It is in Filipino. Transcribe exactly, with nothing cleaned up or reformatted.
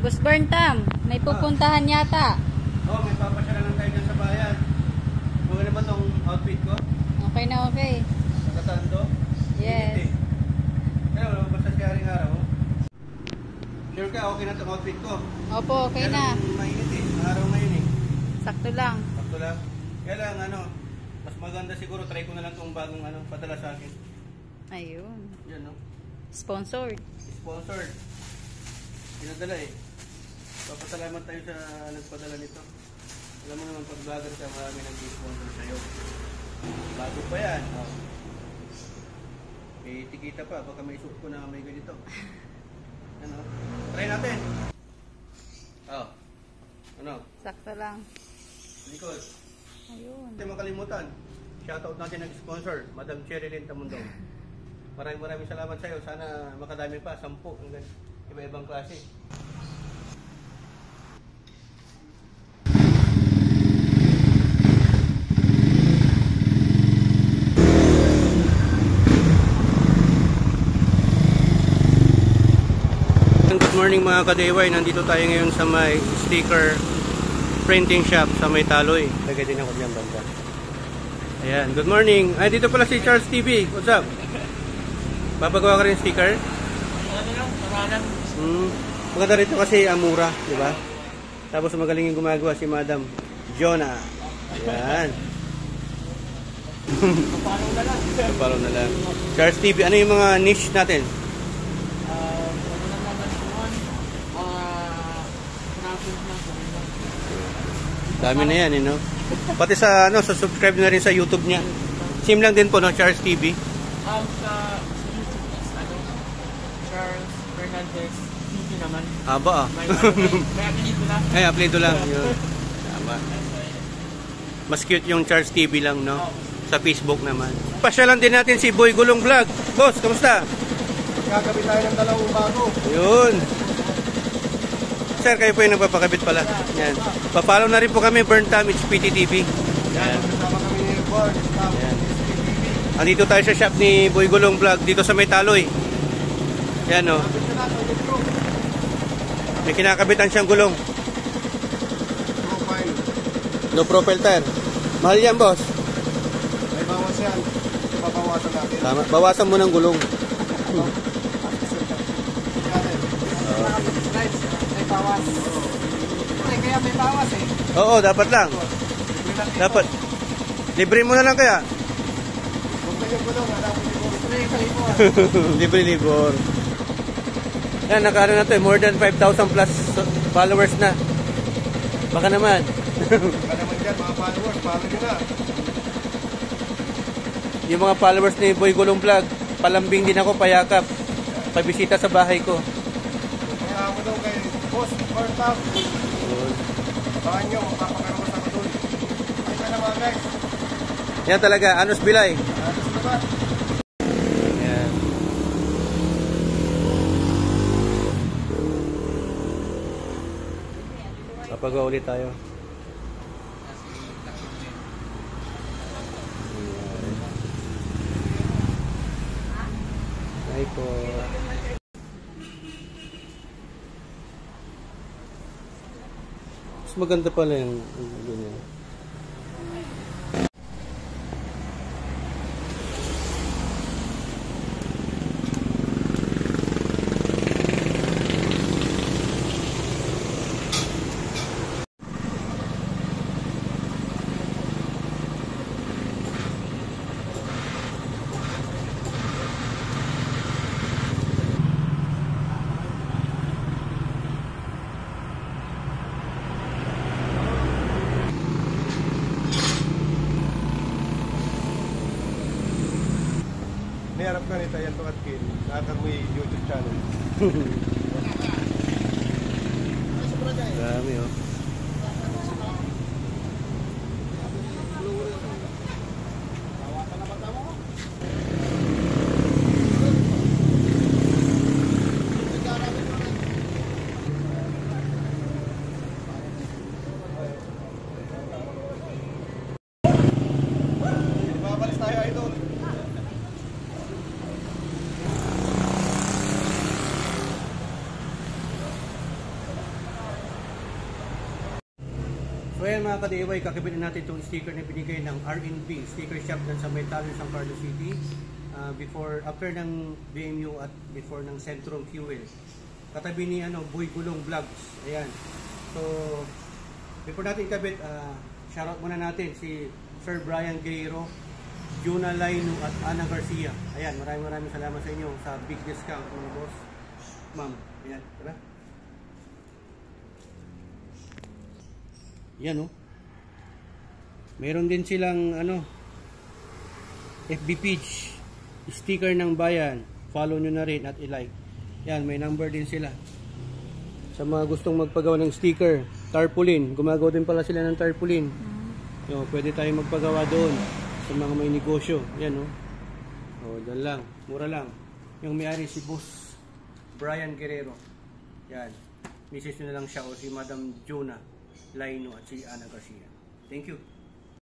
Boss Berntam, may pupuntahan yata. Oo, oh, may papasyalan lang tayo dyan sa bayan. Okay na ba itong outfit ko? Okay na okay. Nakataan to? Yes. Pero basta siya rin araw. Sure ka, okay na itong outfit ko? Opo, okay kaya na. Mainit eh. Araw ngayon eh. Sakto lang. Sakto lang. Kaya lang ano, mas maganda siguro try ko na lang itong bagong ano, padala sa akin. Ayun. Yan no? Sponsored. Sponsored. Pinadala eh. Papasalamat tayo sa nagpadala nito. Alam mo naman pag vlogger ka, marami nag-sponsor sa'yo. Bago pa yan. Oh. May tikita pa, baka may suot ko na may ganito. Ano? Try natin. Oh. Ano? Sakto lang. Likod. Ayun. Hindi makalimutan. Shoutout natin nag-sponsor, Madam Cherilyn Tamundong. Maraming maraming salamat sa'yo. Sana makadami pa, sampu. Hanggang iba-ibang klase. Good morning mga ka-D I Y. Nandito tayo ngayon sa may sticker printing shop sa may Taloy. Lagay din ako dyan banda. Ayan, good morning. Ay, dito pala si Charles T V. What's up? Papagawa ka rin sticker? Ano lang, paralan. Hmm. Maganda rito kasi amura, di ba? Tapos magaling yung gumagawa si Madam Jonah. Ayan. Kapalo na lang. Kapalo na lang. Charles T V, ano yung mga niche natin? Dami na yan, eh, no? Pati sa, ano, sa subscribe na rin sa YouTube niya. Same lang din po, no? Charles T V. Um, sa, sa YouTube is, ano, Charles Fernandez T V naman. Aba, ah. May, may, may apelido lang. Ay, apelido lang. Yun. Tama. Mas cute yung Charles T V lang, no? Sa Facebook naman. Pasyalan din natin si Boy Gulong Vlog. Boss, kamusta? Gagawin tayo ng dalawang bago. Yun. Sir, kayo po yung nagpapakabit pala. Yan. Papalo na rin po kami, Berntam H P T T V. Yan. Kasama kami ni Berntam Yan. H P T V. Andito tayo sa shop ni Boy Gulong Vlog, dito sa may Taloy. Yan, o. May kinakabitan siyang gulong. Profile. No profile tire. Mahal yan, boss. May bawas yan. Babawasan natin. Tama. Bawasan mo ng gulong. May bawas. Ay, kaya may bawas eh. Oo, dapat lang. Dapat. Libre mo na lang kaya. Huwag na yung gulong. Dapat yung Libre libor. Yan, nakaroon na to eh. More than five thousand plus followers na. Baka naman. Baka naman dyan, mga followers. Follow nyo na. Yung mga followers ni Boy Gulong Vlog, palambing din ako, payakap. Pabisita sa bahay ko. Kaya ako daw kay Boss Berntam. Baka nyo, magpapakaroon sa kadul. Ay ka naman guys. Yan talaga, Anos Bilay. Anos naman. Yan. Papagawa ulit tayo. Ay po. Mas maganda pala yung ganyan. Niharap ka nito yan to at kin. Nakakagoy YouTube channel. Dami oh. Babalis tayo idol. So ayan mga ka-D I Y, kakabit na natin itong sticker na binigay ng R and B Sticker Shop dun sa may Talon, San Carlos City. Uh, before, after ng B M U at before ng Centrum Fuel. Katabi ni ano, Boy Gulong Vlogs. Ayan. So, before natin ikabit, uh, shoutout muna natin si Sir Brian Guerrero, Juna Laino at Ana Garcia. Ayan, maraming maraming salamat sa inyo sa big discount mga boss. Ma'am, ayan, tara. Yan oh. Meron din silang ano F B page, sticker ng bayan. Follow nyo na rin at i-like. Yan, may number din sila. Sa mga gustong magpagawa ng sticker, tarpaulin, gumagawa din pala sila ng tarpaulin. So, pwede tayong magpagawa doon sa mga may negosyo. Yan oh. Oh, dyan lang, mura lang. Yung may-ari si Boss Brian Guerrero. Yan. Message nyo na lang siya o si Madam Jonah Laino at si Ana Garcia. Thank you.